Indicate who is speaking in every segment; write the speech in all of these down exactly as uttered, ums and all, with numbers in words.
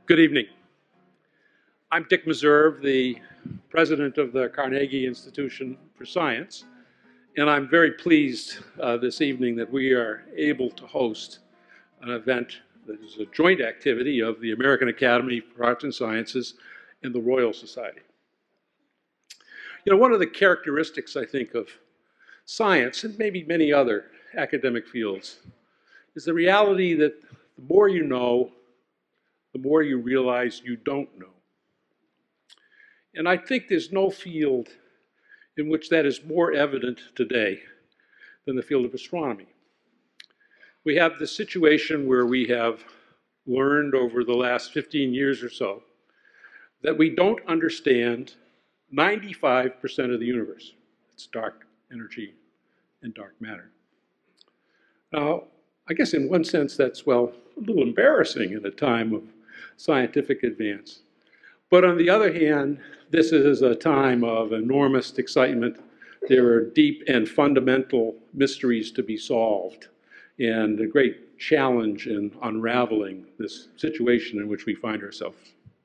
Speaker 1: Good evening. I'm Dick Meserve, the president of the Carnegie Institution for Science, and I'm very pleased uh, this evening that we are able to host an event that is a joint activity of the American Academy for Arts and Sciences and the Royal Society. You know, one of the characteristics, I think, of science, and maybe many other academic fields, is the reality that the more you know, the more you realize you don't know. And I think there's no field in which that is more evident today than the field of astronomy. We have this situation where we have learned over the last fifteen years or so that we don't understand ninety-five percent of the universe. It's dark energy and dark matter. Now, I guess in one sense that's, well, a little embarrassing in a time of scientific advance. But on the other hand, this is a time of enormous excitement. There are deep and fundamental mysteries to be solved, and a great challenge in unraveling this situation in which we find ourselves.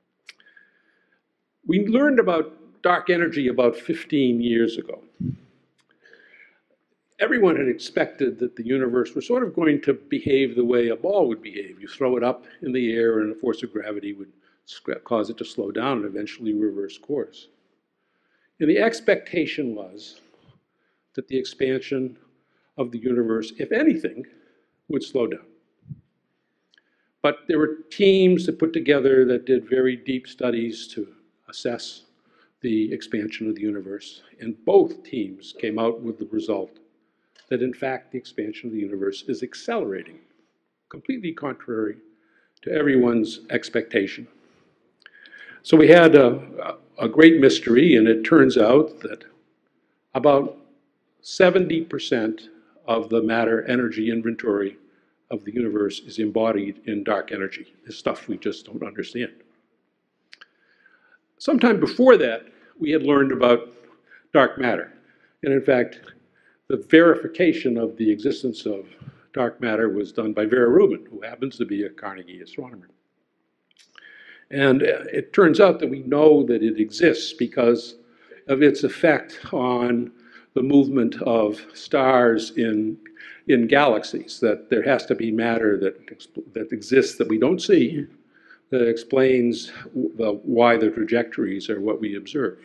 Speaker 1: We learned about dark energy about fifteen years ago. Everyone had expected that the universe was sort of going to behave the way a ball would behave. You throw it up in the air and the force of gravity would cause it to slow down and eventually reverse course. And the expectation was that the expansion of the universe, if anything, would slow down. But there were teams that put together that did very deep studies to assess the expansion of the universe, and both teams came out with the result that in fact the expansion of the universe is accelerating, completely contrary to everyone's expectation. So we had a, a great mystery, and it turns out that about seventy percent of the matter energy inventory of the universe is embodied in dark energy. This stuff we just don't understand. Sometime before that, we had learned about dark matter. And in fact, the verification of the existence of dark matter was done by Vera Rubin, who happens to be a Carnegie astronomer. And it turns out that we know that it exists because of its effect on the movement of stars in, in galaxies, that there has to be matter that, that exists that we don't see that explains the, why the trajectories are what we observe.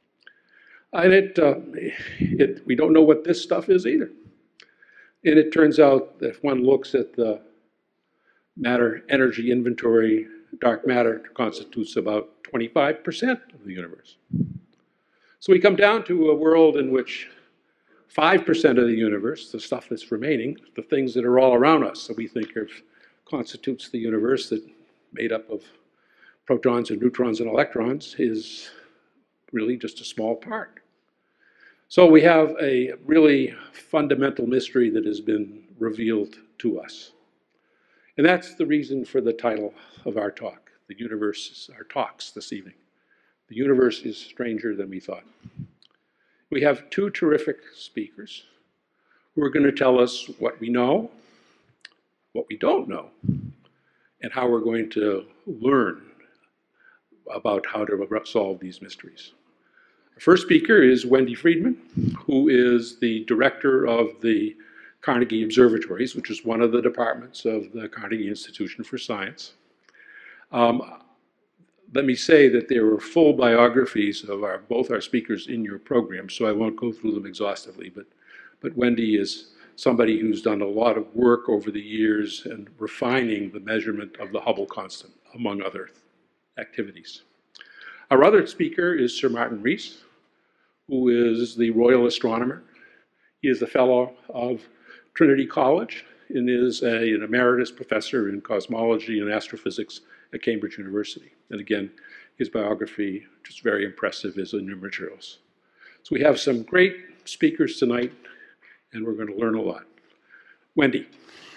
Speaker 1: And it, uh, it, we don't know what this stuff is either. And it turns out that if one looks at the matter energy inventory, dark matter constitutes about twenty-five percent of the universe. So we come down to a world in which five percent of the universe, the stuff that's remaining, the things that are all around us that we think of constitutes the universe that made up of protons and neutrons and electrons, is really just a small part. So we have a really fundamental mystery that has been revealed to us. And that's the reason for the title of our talk, the universe, our talks this evening. The universe is stranger than we thought. We have two terrific speakers who are going to tell us what we know, what we don't know, and how we're going to learn about how to solve these mysteries. Our first speaker is Wendy Friedman, who is the director of the Carnegie Observatories, which is one of the departments of the Carnegie Institution for Science. Um, let me say that there were full biographies of our, both our speakers in your program, so I won't go through them exhaustively, but, but Wendy is somebody who's done a lot of work over the years in refining the measurement of the Hubble constant, among other activities. Our other speaker is Sir Martin Rees, who is the Royal Astronomer. He is a fellow of Trinity College and is a, an emeritus professor in cosmology and astrophysics at Cambridge University. And again, his biography, which is very impressive, is in your materials. So we have some great speakers tonight, and we're going to learn a lot. Wendy.